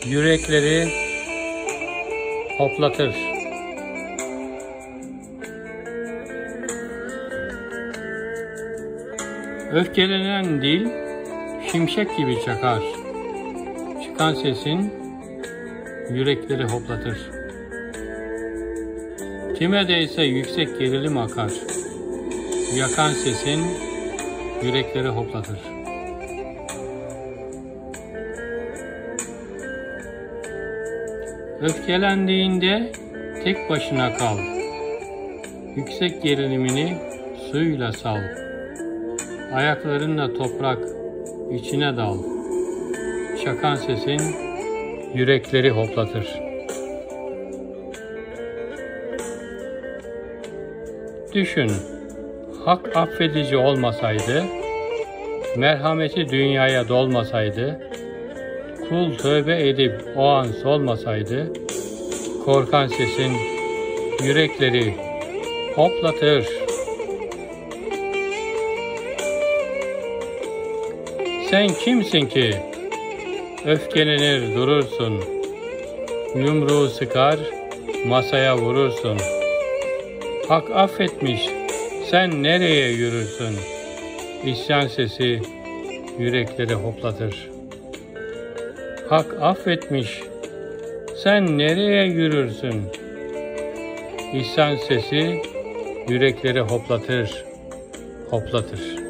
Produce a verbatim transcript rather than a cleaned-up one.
yürekleri hoplatır. Öfkelenen dil şimşek gibi çakar. Çıkan sesin yürekleri hoplatır. Kime değse yüksek gerilim akar. Yakan sesin yürekleri hoplatır. Öfkelendiğinde tek başına kal. Yüksek gerilimini suyla sal. Ayaklarınla toprak içine dal. Çakan sesin yürekleri hoplatır. Düşün, hak affedici olmasaydı, merhameti dünyaya dolmasaydı, kul tövbe edip o an solmasaydı, korkan sesin yürekleri hoplatır. Sen kimsin ki öfkelenir durursun, yumruğu sıkar masaya vurursun. Hak affetmiş, sen nereye yürürsün? İsyan sesi yürekleri hoplatır. Hak affetmiş, sen nereye yürürsün? İsyan sesi yürekleri hoplatır, hoplatır.